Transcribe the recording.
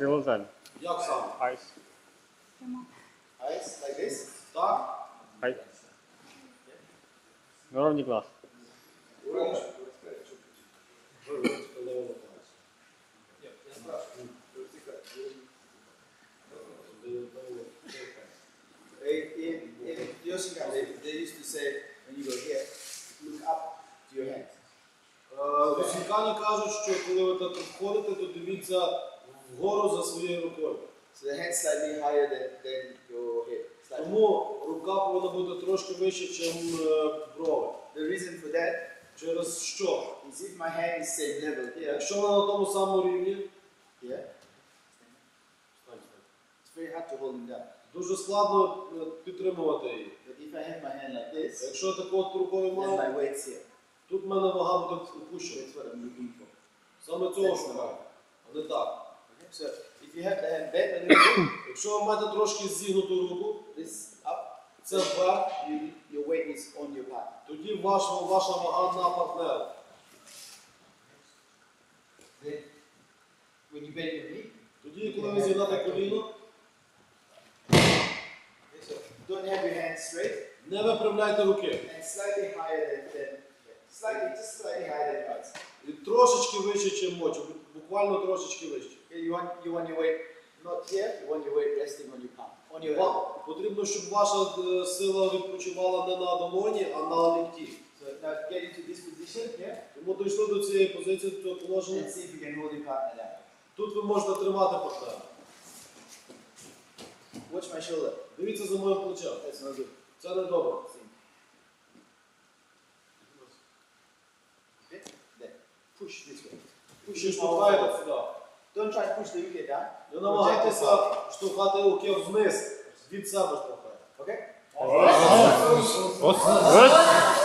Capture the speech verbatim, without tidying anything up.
Рілозель. Як саме? Айс. Eyes like this. Так? Айс. На ровні глаз. In, in Yoshika, they, they used to say, when you go here, look up to your hands. Росіяни кажуть, що коли ви так входите, то дивіться вгору за своєю рукою. So the hand slightly higher than, than your head. Slightly. Тому рука повинна бути трошки вище, ніж брови. The reason for that Через що? is if my hand is same level here, Якщо вона на тому самому рівні, here, it's very hard to hold them down. дуже складно е, підтримувати її. But if I have my hand like this, Якщо я так от рукою then маю, my weight's here. тут в мене вага буде опущена. That's what I'm looking for. Саме цього шукаю, а не так. Okay? So if you have the hand bent a little bit, Якщо ви маєте трошки зігнуту руку, this up, це вверх, you, your weight is on your partner. тоді ваш, ваша вага на партнера. Then, when you bend your knee, Тоді, коли ви зігнете коліно, okay, so don't have your hands straight не випрямляйте руки. and slightly higher than, than slightly, just slightly higher than yours. І трошечки вище, ніж очі, буквально tрошечки вище. Okay, you want you want your weight not here, you want your weight resting on your palm, on your elbow. Вам потрібно, щоб ваша е, сила відпочивала не на долоні, а на лікті. So now get into this position here Тому дійшли до цієї позиції, до цього положення. and see if you can hold your partner down. Тут ви можете тримати партнера. Watch my shoulder. Дивіться за моїм плечем. That's not good. Це не добре. See. Okay, there. Push this way. Push Ще it штовхаєте forward. сюди. Don't try to push the wicket down. Не Project намагайтеся yourself. штовхати руки вниз. Від себе штовхайте. Okay? Ось.